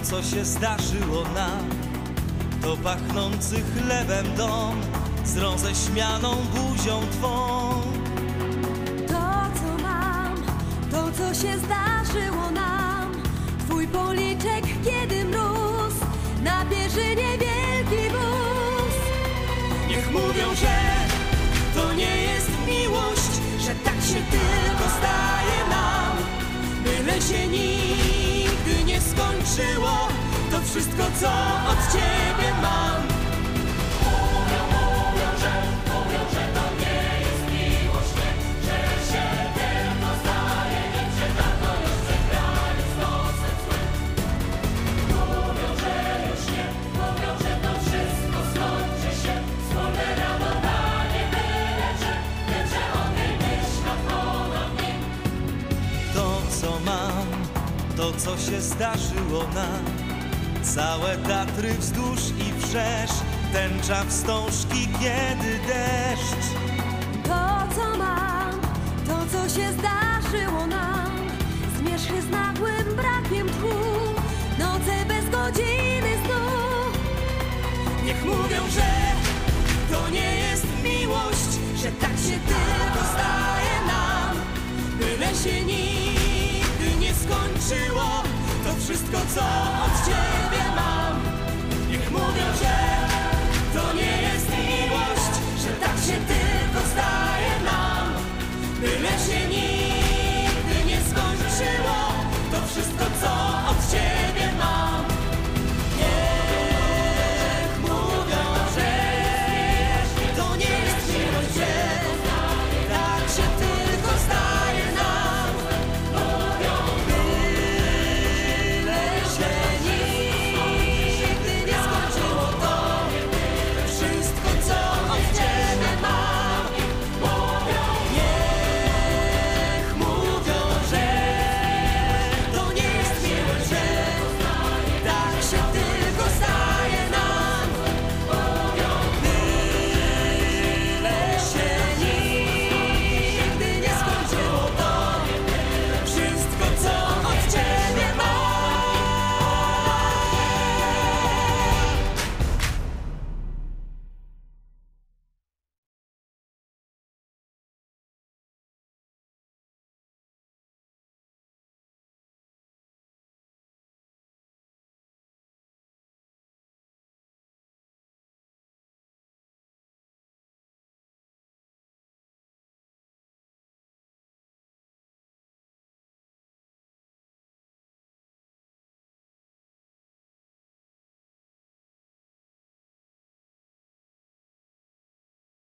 co się zdarzyło nam, to pachnący chlebem dom z roześmianą buzią twą. To, co mam, to, co się zdarzyło nam, twój policzek, kiedy mróz, na pierzynie wielki wóz. Niech mówią, że to nie jest miłość, że tak się tylko zdaje nam, byle się nigdy nie skończyło to wszystko, co od ciebie mam. Mówią, że to nie jest miłość, nie, że się tylko zdaje, nie, że dawno już przegrali z losem złym. Mówią, że już nie, mówią, że to wszystko skończy się, wspólne radowanie byle, że o niej myśl ponad nim. To, co mam, to, co się zdarzyło nam, całe Tatry wzdłuż i wszerz, tęcza wstążki, kiedy deszcz. To, co mam, to, co się zdarzyło nam, zmierzchy z nagłym brakiem tchu, noce bez godziny snu. Niech mówią, że to nie jest miłość, że tak się tylko zdaje nam, byle się nigdy nie skończyło to wszystko, co od ciebie mam. Niech mówią, że